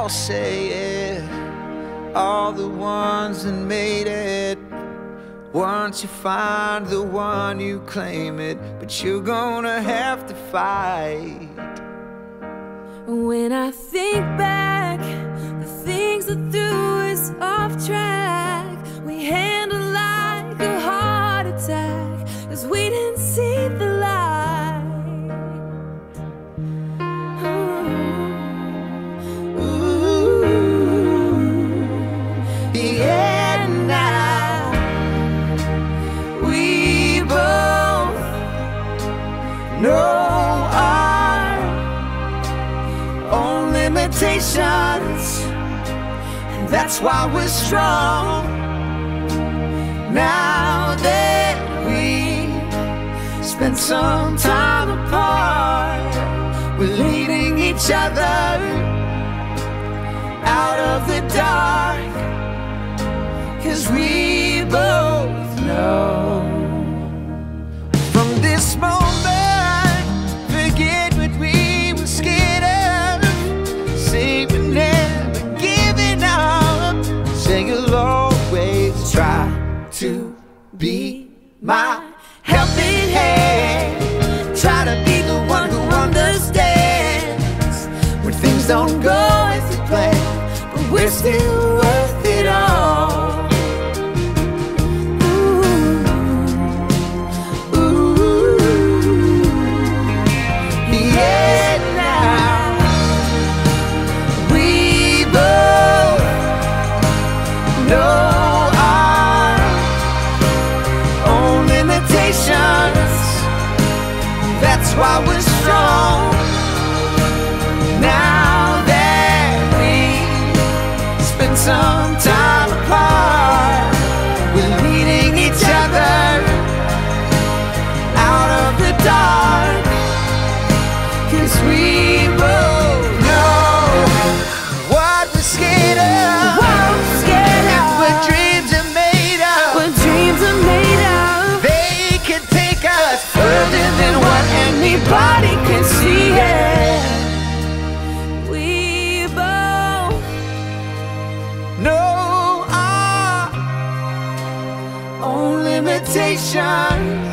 all say it, all the ones that made it. Once you find the one, you claim it, but you're gonna have to fight. When I think back, the things that threw us off track, we handled like a heart attack, 'cause we didn't see the light. Ooh, yeah, now we both know our own limitations, and that's why we're strong. Now that we spent some time apart, we're leading each other out of the dark, 'cause we both know from this moment, forget what we were scared of. Say we're never giving up. Say you'll always try to be my helping hand. Try to be the one who understands when things don't go as you plan, but we're still worth it all. Ooh, ooh, yeah, now we both know our own limitations. That's why we're strong. Now that we spend some time apart, we're leading each other out of the dark, 'cause we both know what we're scared of, and what dreams are made of. What dreams are made of. They can take us further than what anybody can see. Yeah. We both Know our own limitations.